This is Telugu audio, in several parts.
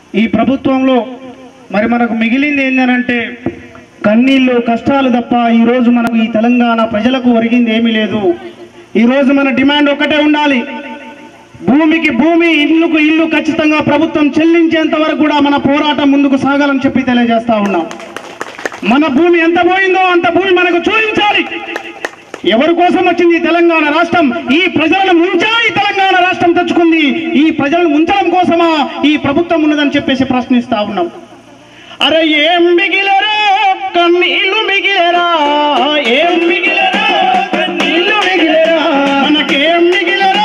ఈ ప్రభుత్వంలో మరి మనకు మిగిలింది ఏంటంటే కన్నీళ్ళు కష్టాలు తప్ప ఈరోజు మనకు ఈ తెలంగాణ ప్రజలకు ఒరిగింది ఏమీ లేదు. ఈరోజు మన డిమాండ్ ఒకటే ఉండాలి, భూమికి భూమి, ఇల్లుకు ఇల్లు ఖచ్చితంగా ప్రభుత్వం చెల్లించేంత వరకు కూడా మన పోరాటం ముందుకు సాగాలని చెప్పి తెలియజేస్తా ఉన్నాం. మన భూమి ఎంత పోయిందో అంత భూమి మనకు చూపించాలి. ఎవరి కోసం వచ్చింది ఈ తెలంగాణ రాష్ట్రం? ఈ ప్రజలను ముంచా ఈ తెలంగాణ రాష్ట్రం తెచ్చుకుంది? ఈ ప్రజలను ముంచడం కోసమా ఈ ప్రభుత్వం ఉన్నదని చెప్పేసి ప్రశ్నిస్తా ఉన్నాం. అరే ఏం మిగిలరా కన్నీళ్ళు మిగిలేరా, ఏం మిగిలేరా కన్నీళ్ళు మిగిలేరా, మనకేం మిగిలేరా,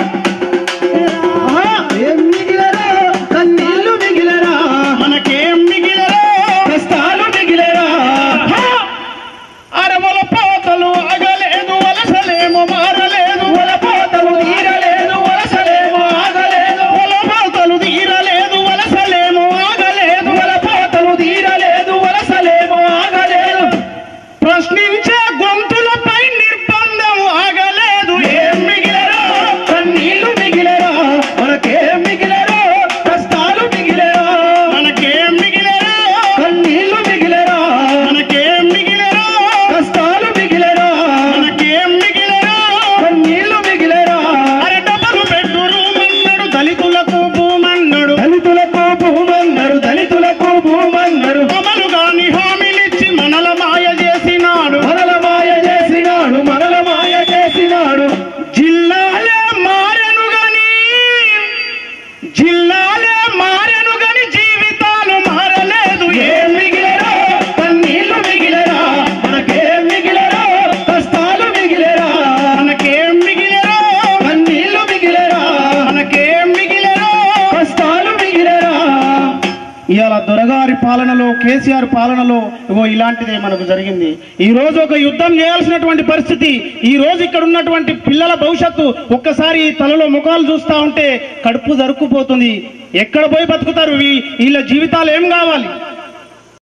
ఏం మిగిలేరా కన్నీళ్ళు మిగిలేరా, మనకేం మిగిలేరా కష్టాలు మిగిలేరా. అరే వలపోతలు అగలేదు వలసలేమో మారలేదు, వలపోతలు తీరలేదు వలసలేమో ఆగలేదు, వలపోతలు తీరలేదు వలసలేమో ఆగలేదు, వలపోతలు తీరలేదు వలసలేమో ఆగలేదు, ప్రశ్నించే గొంతులపై నిర్బంధం ఆగలేదు. ఏం మిగిలేరా కన్నీళ్ళు మిగిలేరా, మనకేం మిగిలేరా కష్టాలు మిగిలేరా, మనకేం మిగిలేరా కన్నీళ్ళు మిగిలేరా, మనకేం మిగిలేరా కష్టాలు మిగిలేరా, మనకేం మిగిలేరా కన్నీళ్ళు మిగిలేరా. అరే డబలు బెడ్రూమ్ అన్నాడు దళితులకు భూమన్నాడు, దళితులకు భూమన్నారు, దళితులకు భూమన్నారు, అమలు గాని హామీలిచ్చి మనల మాయ చేసినాడు, మనల మాయ చేసినాడు, మనల మాయ చేసినాడు. జిల్లాలే మారెను గని, జిల్లాలే మారెను గని జీవితాలు మారలేదు. ఏం మిగిలేరా కన్నీళ్ళు మిగిలేరా, మనకేం మిగిలేరా కష్టాలు మిగిలేరా, మనకేం మిగిలేరా కన్నీళ్ళు మిగిలేరా, మనకేం మిగిలేరా కష్టాలు మిగిలేరా. ఇవాళ దొరగారి పాలనలో, కేసీఆర్ పాలనలో ఇగో ఇలాంటిదే మనకు జరిగింది. ఈ రోజు ఒక యుద్ధం చేయాల్సినటువంటి పరిస్థితి. ఈ రోజు ఇక్కడ ఉన్నటువంటి పిల్లల భవిష్యత్తు ఒక్కసారి తలలో ముఖాలు చూస్తా ఉంటే కడుపు జరుక్కుపోతుంది. ఎక్కడ పోయి బతుకుతారు? వీళ్ళ జీవితాలు ఏం కావాలి?